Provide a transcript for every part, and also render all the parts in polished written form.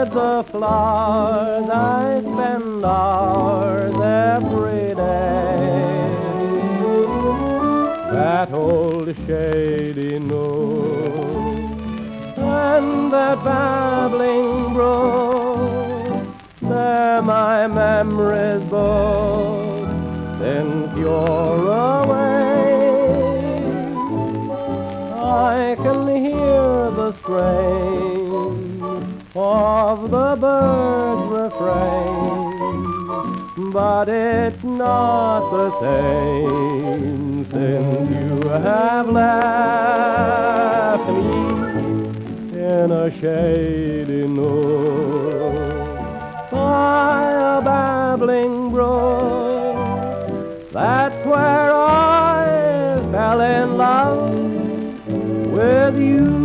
'mid the flowers I spend hours every day. That old shady nook and that babbling brook, they're my memories both since you're away. I can hear the strain of the bird's refrain, but it's not the same since you have left me in a shady nook by a babbling brook. That's where I fell in love with you.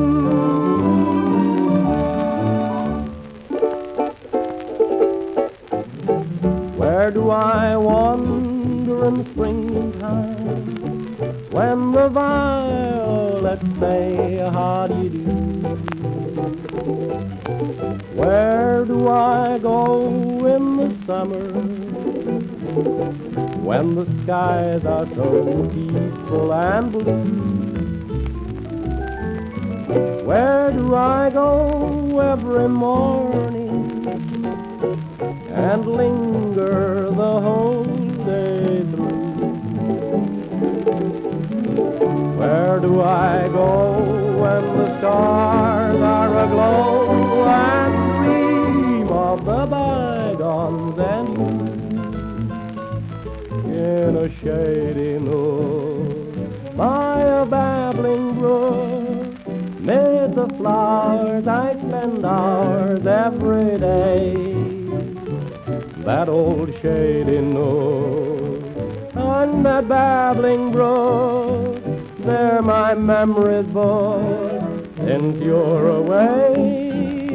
Where do I wander in springtime when the violets say how do you do? Where do I go in the summer when the skies are so peaceful and blue? Where do I go every morning and linger the whole day through? Where do I go when the stars are aglow and dream of the bygones and you? In a shady nook by a babbling brook, 'mid the flowers I spend hours every day. That old shady nook and that babbling brook, they're my memories both since you're away.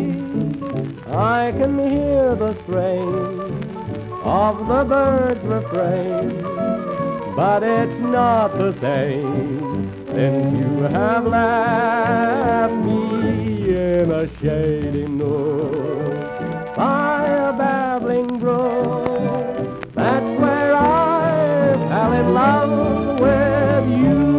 I can hear the strain of the bird's refrain, but it's not the same since you have left me in a shady nook by a babbling brook. That's where I fell in love with you.